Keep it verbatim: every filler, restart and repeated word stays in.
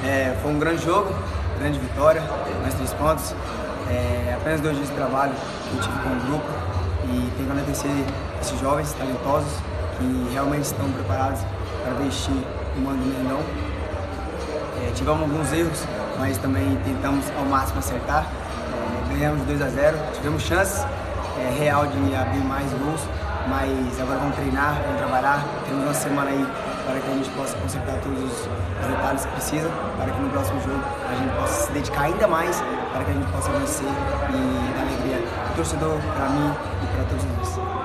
É, foi um grande jogo, grande vitória, mais três pontos. É, apenas dois dias de trabalho que eu tive com o grupo e tenho que agradecer esses jovens talentosos que realmente estão preparados para vestir o manto do Mengão. É, tivemos alguns erros, mas também tentamos ao máximo acertar. É, ganhamos dois a zero, tivemos chances é, real de abrir mais gols, mas agora vamos treinar, vamos trabalhar. Temos uma semana aí para que a gente possa consertar todos os detalhes que precisa, para que no próximo jogo a gente possa se dedicar ainda mais, para que a gente possa vencer e dar alegria para o torcedor, para mim e para todos nós.